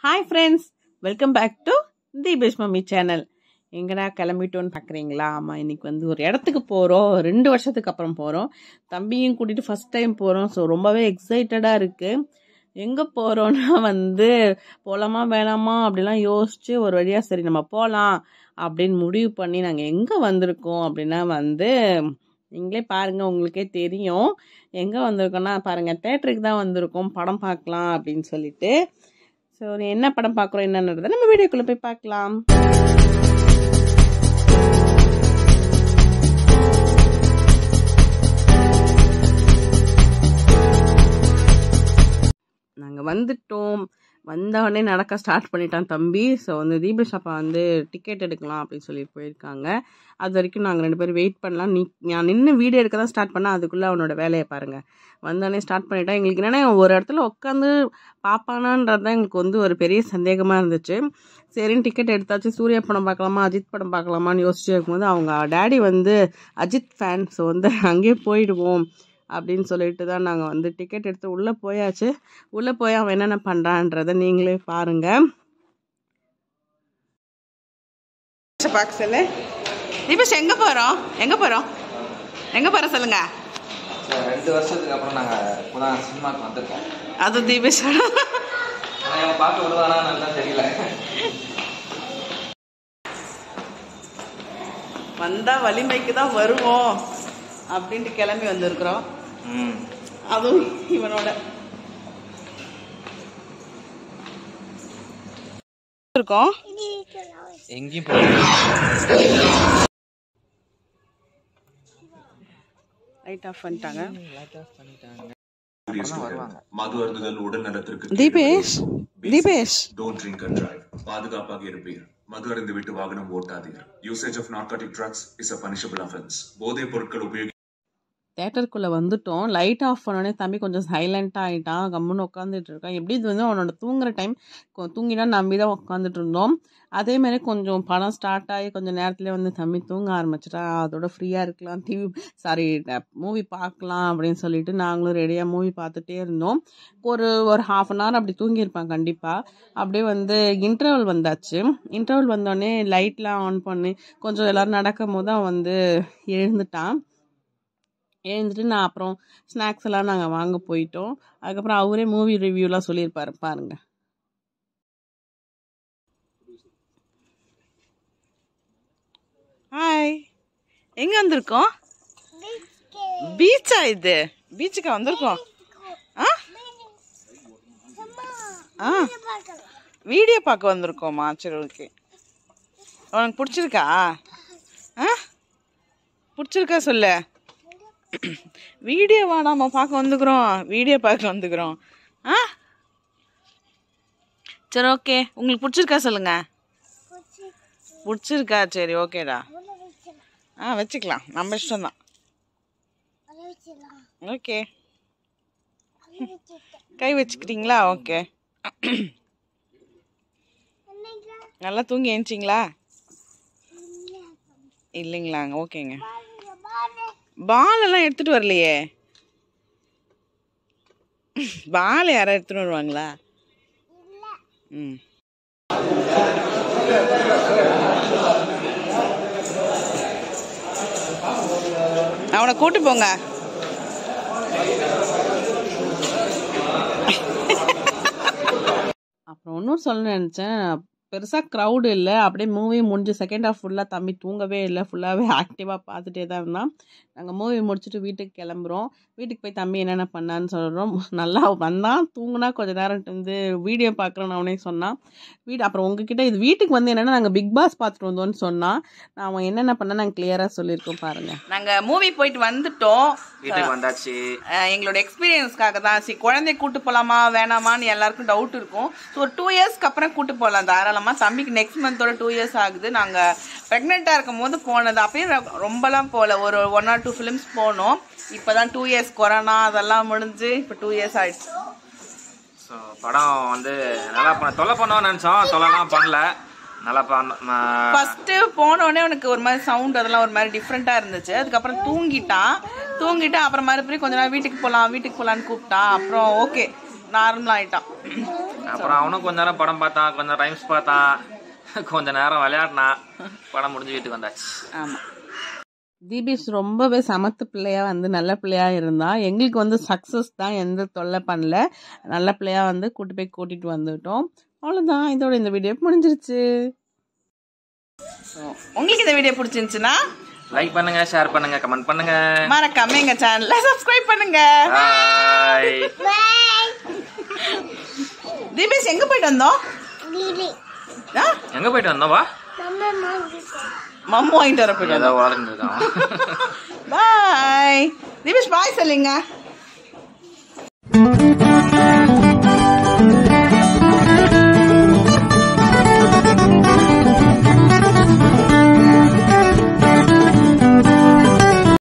Hi friends, welcome back to Deepesh mummy channel. எங்கடா கிளம்பிட்டோன்னு பார்க்குறீங்களா? ஆமாம், இன்னைக்கு ஒரு இடத்துக்கு போகிறோம். 2 வருஷத்துக்கு அப்புறம் போகிறோம். தம்பியும் கூட்டிகிட்டு ஃபஸ்ட் டைம் போகிறோம். ஸோ ரொம்பவே எக்ஸைட்டடாக இருக்குது. எங்கே போகிறோன்னா போகலாமா வேணாமா அப்படிலாம் யோசித்து ஒரு வழியாக சரி நம்ம போகலாம் அப்படின்னு முடிவு பண்ணி நாங்கள் எங்கே வந்திருக்கோம் அப்படின்னா நீங்களே பாருங்கள், உங்களுக்கே தெரியும். எங்கே வந்திருக்கோன்னா பாருங்கள், தேட்டருக்கு தான் வந்திருக்கோம் படம் பார்க்கலாம் அப்படின்னு சொல்லிட்டு. ஸோ என்ன படம் பார்க்குறோம் என்னன்றதை நம்ம வீடியோக்குள்ளே போய் பார்க்கலாம். நாங்கள் வந்துட்டோம். வந்தவொடனே நடக்க ஸ்டார்ட் பண்ணிட்டான் தம்பி. ஸோ தீபேஷ் அப்பா டிக்கெட் எடுக்கலாம் அப்படின்னு சொல்லி போயிருக்காங்க. அது வரைக்கும் நாங்கள் 2 பேரும் வெயிட் பண்ணலாம். நான் நின்று வீடியோ எடுக்க தான் ஸ்டார்ட் பண்ணேன். அதுக்குள்ளே அவனோட வேலையை பாருங்கள். வந்தோடனே ஸ்டார்ட் பண்ணிட்டான். எங்களுக்கு என்னென்னா ஒரு இடத்துல உட்காந்து பார்ப்பானான்றது தான் எங்களுக்கு ஒரு பெரிய சந்தேகமாக இருந்துச்சு. சரின்னு டிக்கெட் எடுத்தாச்சு. சூர்யா படம் பார்க்கலாமா அஜித் படம் பார்க்கலாமான்னு யோசிச்சு இருக்கும்போது அவங்க டேடி அஜித் ஃபேன். ஸோ அங்கேயே போயிடுவோம் அப்படின்னு சொல்லிட்டு தான் நாங்கள் டிக்கெட் எடுத்து உள்ளே போயாச்சு. உள்ளே போய் அவன் என்னென்ன பண்ணுறான்றதை நீங்களே பாருங்க. பார்க்க சொல்லு தீபேஷ், எங்கே போகிறோம் சொல்லுங்க. 2 வருஷத்துக்கு அப்புறம் நாங்கள் சினிமாவுக்கு வந்திருக்கோம். அது தீபேஷ் பார்க்க விடுவானா நல்லா தெரியல. வந்தா வலிமைக்கு தான் வருவோம் அப்படின்ட்டு கிளம்பி வந்திருக்கிறோம். அதுவும் இவனோட இருக்கோம். எங்கேயும் லைட் ஆஃப் பண்ணிட்டாங்க. மது அருந்துதல் உடல் நலத்திற்கு. Deepesh Don't drink and drive. பாதுகாப்பாக இருப்பீர். மது அருந்து விட்டு வாகனம் ஓட்டாதீர். Usage of narcotic drugs is a punishable offense. போதைப் பொருட்கள் உபயோகி. தேட்டருக்குள்ளே வந்துட்டோம். லைட் ஆஃப் பண்ணோடனே தம்பி கொஞ்சம் சைலண்ட்டாக ஆகிட்டான். கம்முன்னு உட்காந்துட்டு இருக்கான். எப்படி அவனோட தூங்குற டைம் தூங்கினா நம்பி தான் உட்காந்துட்டு இருந்தோம். அதேமாதிரி கொஞ்சம் படம் ஸ்டார்ட் ஆகி கொஞ்சம் நேரத்துலேயே தம்பி தூங்க ஆரம்பிச்சிட்டான். அதோட ஃப்ரீயாக இருக்கலாம், மூவி பார்க்கலாம் அப்படின்னு சொல்லிட்டு நாங்களும் ரெடியாக மூவி பார்த்துட்டே இருந்தோம். ஒரு 1/2 hour அப்படி தூங்கியிருப்பான் கண்டிப்பாக. அப்படியே இன்டர்வல் வந்தாச்சு. இன்டர்வல் வந்தோடனே லைட்லாம் ஆன் பண்ணி கொஞ்சம் எல்லோரும் நடக்கும் போது அவன் எழுந்துட்டான். எழுந்துட்டு நான் அப்புறம் ஸ்நாக்ஸ் எல்லாம் நாங்கள் வாங்க போயிட்டோம். அதுக்கப்புறம் அவரே மூவி ரிவ்யூலாம் சொல்லியிருப்பாரு பாருங்க. ஹாய், எங்கே வந்திருக்கோம்? பீச்சா? இது பீச்சுக்கா வந்திருக்கோம்? வீடியோ பார்க்க வந்திருக்கோம்மா. சரி, ஓகே. உனக்கு பிடிச்சிருக்கா? பிடிச்சிருக்கா சொல்லு. வீடியோவா நம்ம பார்க்க வந்துக்கிறோம். சரி, ஓகே. உங்களுக்கு பிடிச்சிருக்கா சொல்லுங்க. பிடிச்சிருக்கா? சரி, ஓகேடா. வச்சுக்கலாம், நம்ம இஷ்டம்தான். ஓகே, கை வச்சுக்கிட்டீங்களா? ஓகே. நல்லா தூங்கி எழுந்திங்களா? இல்லைங்களாங்க, ஓகேங்க. பாலெல்லாம் எடுத்துட்டு வரலையே. பால் யாரும் எடுத்துட்டு வருவாங்களா? அவனை கூட்டு போங்க. அப்புறம் ஒன்றும் சொல்ல நினச்சேன். பெருசாக க்ரௌடு இல்லை. அப்படியே மூவி முடிஞ்சு செகண்ட் ஹாஃப் ஃபுல்லாக தம்பி தூங்கவே இல்லை. ஃபுல்லாகவே ஆக்டிவாக பார்த்துட்டே தான் இருந்தான். நாங்கள் மூவி முடிச்சுட்டு வீட்டுக்கு கிளம்புறோம். வீட்டுக்கு போய் தம்பி என்னென்ன பண்ணான்னு சொல்கிறோம். நல்லா வந்தான், தூங்குனா கொஞ்ச நேரம் வீடியோ பார்க்குறேன்னு அவனே சொன்னான். அப்புறம் உங்ககிட்ட இது வீட்டுக்கு என்னென்னா நாங்கள் பிக் பாஸ் பார்த்துட்டு வந்தோன்னு சொன்னான். அவன் என்னென்ன பண்ண நாங்கள் கிளியராக சொல்லியிருக்கோம் பாருங்கள். நாங்கள் மூவி போயிட்டு வந்துட்டோம். வீட்டுக்கு வந்தாச்சு. எங்களோட எக்ஸ்பீரியன்ஸ்க்காக தான். குழந்தைய கூட்டு போகலாமா வேணாமான்னு எல்லாருக்கும் டவுட் இருக்கும். ஸோ ஒரு 2 yearsக்கு அப்புறம் கூட்டு போகலாம் தாராளமாக. தம்பிக்கு நெக்ஸ்ட் மந்தோட 2 years ஆகுது. நாங்கள் ப்ரெக்னெண்ட்டாக இருக்கும் போது போனது. அப்பயும் ரொம்பலாம் போகல, ஒரு 1 or 2 films போனோம். இப்போ தான் 2 years, கொரோனா அதெல்லாம் முடிஞ்சு இப்போ 2 years ஆயிடுச்சு. ஸோ படம் நல்லா தொலை பண்ணோன்னு நினச்சோம். தொலைலாம் பண்ணல, நல்லா ஃபர்ஸ்ட் போனோடனே உனக்கு ஒரு மாதிரி சவுண்ட் அதெல்லாம் ஒரு மாதிரி டிஃப்ரெண்ட்டாக இருந்துச்சு. அதுக்கப்புறம் தூங்கிட்டு அப்புறம் மறுபடியும் கொஞ்ச நேரம் வீட்டுக்கு போகலான்னு கூப்பிட்டான். அப்புறம் ஓகே நார்மலாக ஆகிட்டான். அப்புறம் அவனும் கொஞ்ச நேரம் படம் பார்த்தான், கொஞ்சம் ரைம்ஸ் பார்த்தான், கொஞ்ச நேரம் விளையாடினான். படம் முடிஞ்சு வீட்டுக்கு வந்தாச்சு. ஆமா, தீபேஷ் ரொம்பவே சமத்து பிள்ளையா வந்து நல்ல பிள்ளையா இருந்தா. எங்களுக்கு வந்து சக்சஸ் தான், எந்த தொல்லை பண்ணல. நல்ல பிள்ளையா வந்து கூட்டிட்டு வந்துட்டோம். அவ்வளோதான், இதோட இந்த வீடியோ முடிஞ்சிருச்சு. உங்களுக்கு இந்த வீடியோ பிடிச்சிருந்துச்சுன்னா லைக் பண்ணுங்க, ஷேர் பண்ணுங்க, கமெண்ட் பண்ணுங்க, மறக்காம எங்க சேனலை சப்ஸ்கிரைப் பண்ணுங்க. தீபேஷ் எங்க போயிட்டு வந்தோம்? எங்க போயிட்டு வந்தோம்? வா, மம்மு வாங்கிட்டு வர போயிட்டு. ஏதோ வளர்ந்துருக்கான். பாய் தீபேஷ், பாய் சொல்லுங்க.